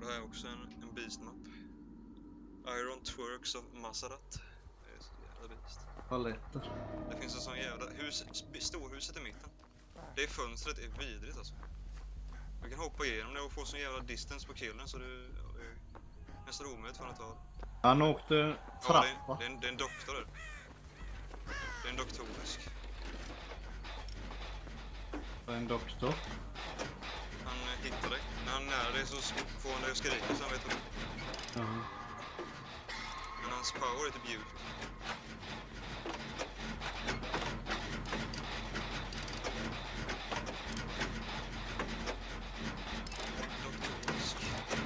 har jag också en beast-map. Iron Twerks of Masarat. Det är så jävla beast. Paletter. Det finns en sån jävla storhuset i mitten. Det fönstret är vidrigt alltså. Du kan hoppa igenom det och få sån jävla distance på killen så det är nästan omöjligt för att ta. Han åkte trappa. Ja, det är en doktor där. Det är en doktorisk. Det är en doktor. Han hittar dig. När han är nära dig så får han dig att skrika så han vet om. Men hans power är typ ljud. Doktorisk.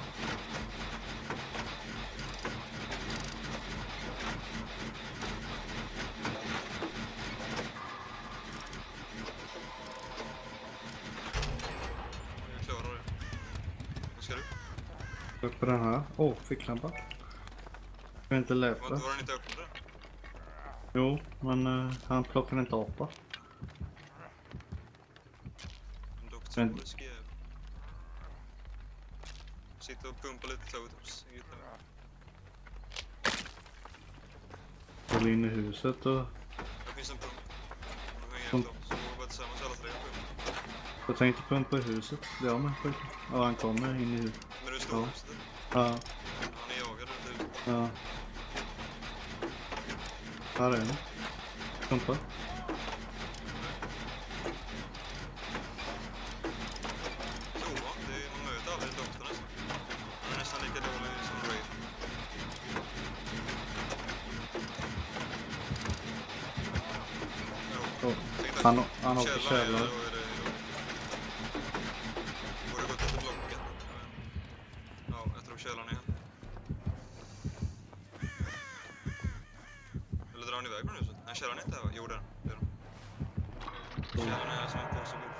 Jag klarar det. Vad ska du? Upp på den här. Ficklampa. Jag inte lätt. Var den inte öppen där? Jo, men han plockar inte upp det. En doktorisk jävel. Sitter och pumpar lite totems. Går in i huset och... Det finns en pump. De hänger helt upp. Så vi går bara tillsammans alla tre på. Jag tänkte pumpa i huset. Ja, men skit. Ja, han kommer in i huset. Men du står i huset? Ja. Han är jagad runt huset. Ja. Här är den. Pumpa. Så, man möter aldrig doktorn nästan. Han är nästan lika dålig som Ray. Han åker källare. Borde gått efter blocket. Ja, jag tror källaren är här. Eller drar han iväg från huset? Nej, källaren är inte här va? Jo, det är den. Källaren är här som en påse golf.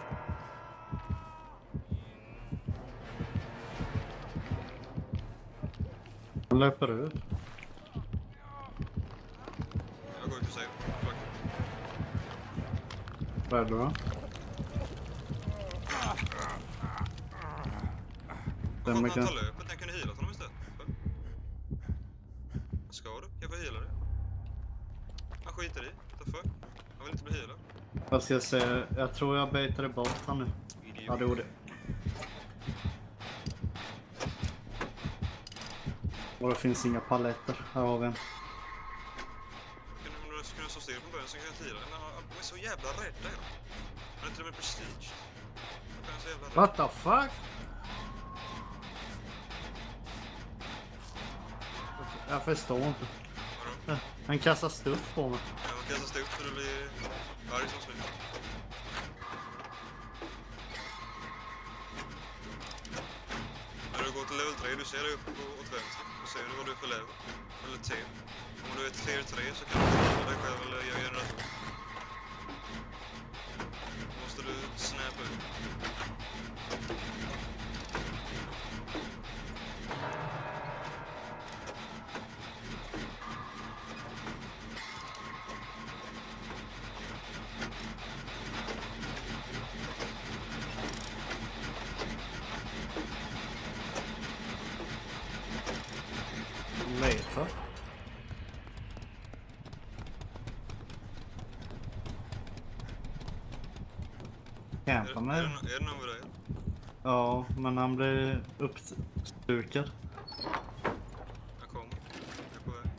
Han löper ut. Jag går ut och säger. Vad är det då? Vad fan han tar löpet? Den kunde heala honom istället. Vad ska du? Jag får heala dig. Han skiter i. What the fuck? Han vill inte bli healad. Vad ska jag säga? Jag tror jag baitade bort han nu. Idiot. Ja, det gjorde. Och det finns inga paletter. Här har vi en. Om du skulle stå still från början så kan jag heala. Men de är så jävla rädda idag. Han är till och med prestige. Han är så jävla rädd. What the fuck? Jag förstår inte. Vadå? Han kastar stuff på mig. Ja, man kastar upp för det blir arg som slut. När du går till level 3, du ser dig upp åt vänster. Då ser du vad du är för level. Eller tier. Om du är tier 3 så kan du ta dig själv eller göra generator. Då måste du snäppa ut. Leta. Campa med. Är det någon med dig? Ja, men han blev uppstukad. Jag kommer. Jag är på väg.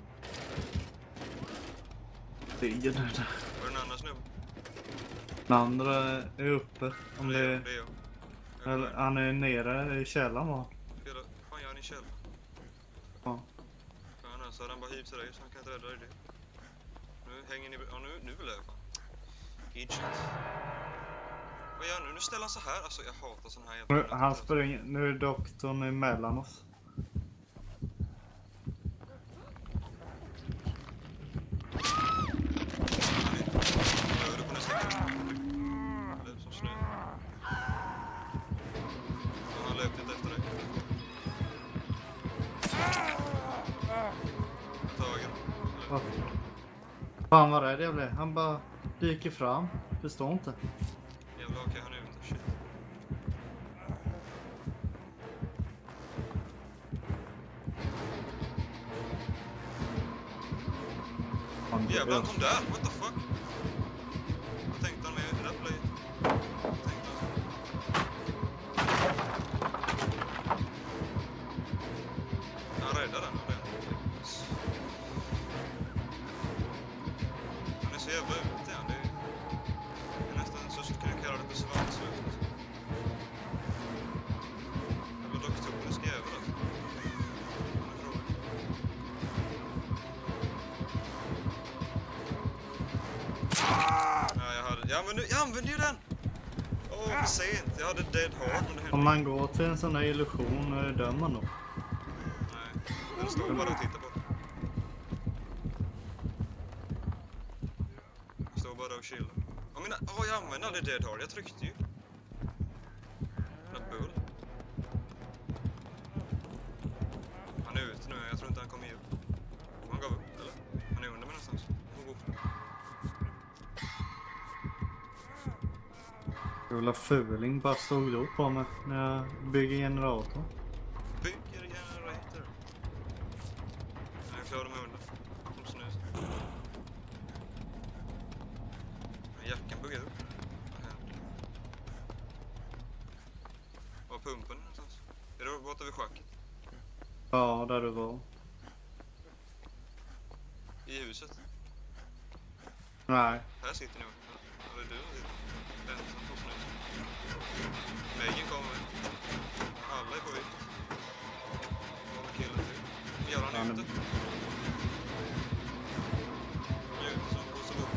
Ligger där. Var det en annan snubbe? Den andra är uppe. Om Det det är jag. Jag är på väg. han är nere i källaren va? Vad fan gör han i källaren? Ja. Fan, så hade han bara hivt till dig så han kan inte rädda dig det. Nu hänger ni... Ja, nu vill jag fan. Gidget. Vad gör han nu? Nu ställer han så här. Alltså, jag hatar sån här jävla... Nu, han springer, nu är doktorn emellan oss. Han dödade på nästa gång. Löp som snö. Ja, han löpte inte efter dig. Tagen. Va? Fan vad rädd jag blev. Han bara dyker fram. Förstår inte. Jävlar, okej, han är ute. Shit. hamburgare. Jävlar, han kom där. What the fuck? Vad tänkte han med det där playet? Vad tänkte han? Han räddade den. Han är så jävla ute igen. Det är nästan så skulle jag kalla det för svansluft. Det var doktonisk jävlar. Jag använde ju den! Åh, för sent. Jag hade dead hard om det hände. Om man går till en sån här illusion dör man då. Nej, den står bara och tittar på. Den står bara och chillar. Jag använde aldrig dead hard. Jag tryckte ju. Den bull. Han är ute nu. Jag tror inte han kommer ge upp. Han gav upp, eller? Han är under mig någonstans. Jävla fuling bara stod då på mig när jag bygger generator. Bygger generator. Nej, jag klarar mig under. Som snus. Men jackan buggar upp. Vad händer? Var pumpen någonstans? Är det borta vid schacket? Ja, där du var. I huset? Nej. Här sitter ni. Eller du sitter. Ensam på snus. Väggen kommer. Alla är på vikt. Vad med killen till? Jävlar, han är ute. Han är ute som pussar upp.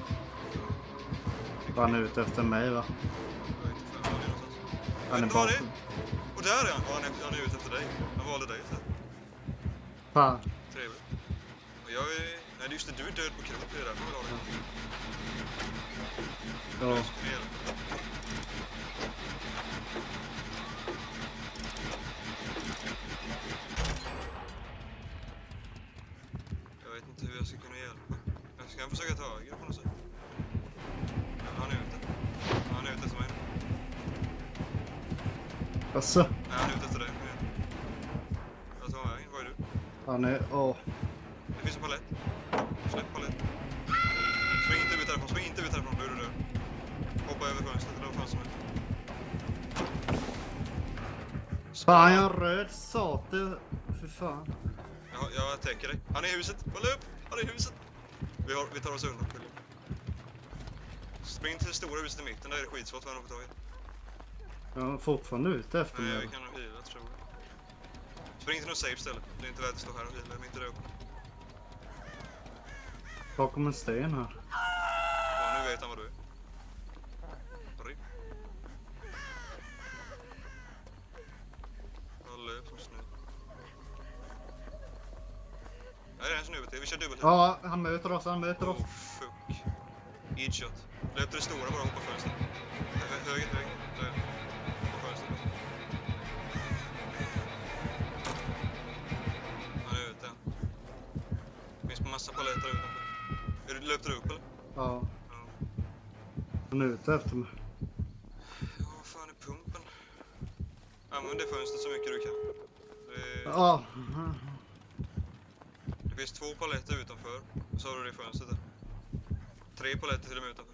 Var han ute efter mig va? Jag vet inte var det är någonstans. Jag Han vet är inte var det är. bakom. Och där är han. Och han är ute efter dig. Han valde dig istället. Fan. Trevligt. Och jag är... Nej, just det. Du är död på krok. Det är därför jag vill ha det. Ja. Jag vet inte hur jag ska kunna hjälpa. Jag ska försöka ta höger på något sätt. Han är ute. Han är ute efter mig. Alltså. Nej, han är ute efter dig. Jag tar vägen. Var är du? Han är... Åh. Det finns en palett. Släpp palett. Spring inte ut därifrån. Spring inte ut därifrån. Då är du död. Hoppa över fönstret. Eller vad fan som är. Fan, jag är röd sate. För fan. Jag täcker dig. Han är i huset. Håll upp! Han är i huset. Vi tar oss undan. Spring till det stora huset i mitten. Där är det skitsvårt för honom att få tag i. Jag är fortfarande ute efter Nej, mig. vi kan nog hila, tror jag. Spring till något safe ställe. Det är inte värt att stå här och hila. Inte där uppe. Bakom en sten här. Ja, nu vet han vad du är. Sorry. Jag löp som snö. Nej, det är en snubbe till. Vi kör dubbelt. Ja, han möter oss. Oh, fuck. Headshot. Löp till det stora, bara hoppa fönstret. Höger. Där. Hoppa fönstret. Han är ute. Det finns massa paletter utanför. Löpte du upp eller? Ja. Ja. Han är ute efter mig. Ja, vad fan är pumpen? Använd det fönstret så mycket du kan. Ja. Det finns 2 paletter utanför. Och så har du det i fönstret där. 3 paletter till och med utanför.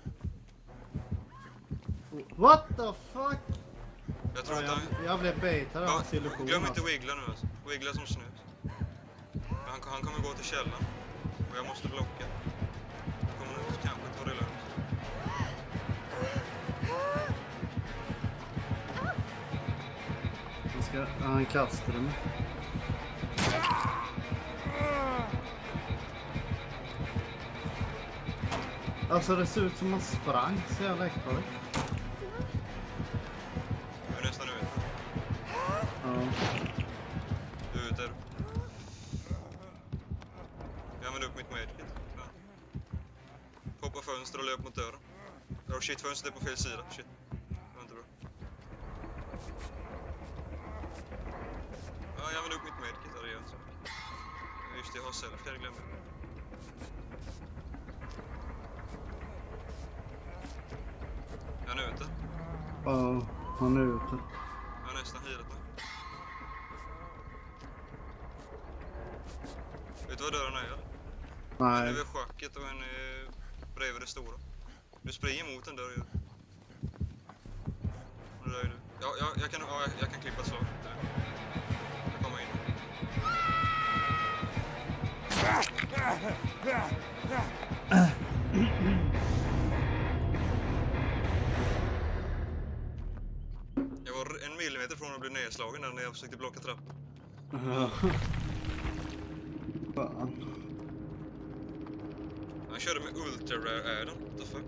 What the fuck? Jag tror Ja, inte han... jag blev baitad av hans illusion. Glöm inte alltså. wiggla nu alltså. Wiggla som snus. Han kommer gå till källan. Och jag måste blocka. Jag kommer nog kanske ta det lugnt. Han kastade mig. Alltså det ser ut som man sprang så jävla äckligt. Jag är nästan ute. Ja. Du är ute där. Jag använder upp mitt medkit. Ja. Hoppa fönster och löp mot dörren. Oh shit, fönstret är på fel sida. Shit. Det var inte bra. Ja, jag använder upp mitt medkit. Ja, det gör inte så. Just det, jag har self. Jag glömde. Han är ute. Ja, han är ute. Jag har nästan healat mig. Vet du vad dörren är? Eller? En Nej. över schacket och en bredvid det stora. Du springer mot den där ju. Och det där är du. Ja, jag kan klippa ett slag. Jag kommer in. Jag var 1 millimeter från att bli nedslagen när jag försökte blocka trappan. Fan. Han körde med ultra rare Adam. What the fuck?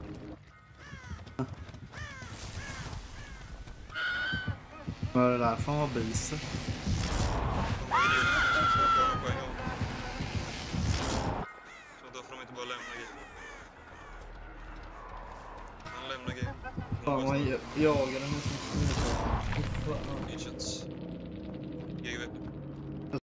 Vad är det där för att vara bise? De var idioter som ska klara på en gång. Så då får de inte bara lämna G. Han lämnar G. Fan, man jagar den med sin snurr. Idiots.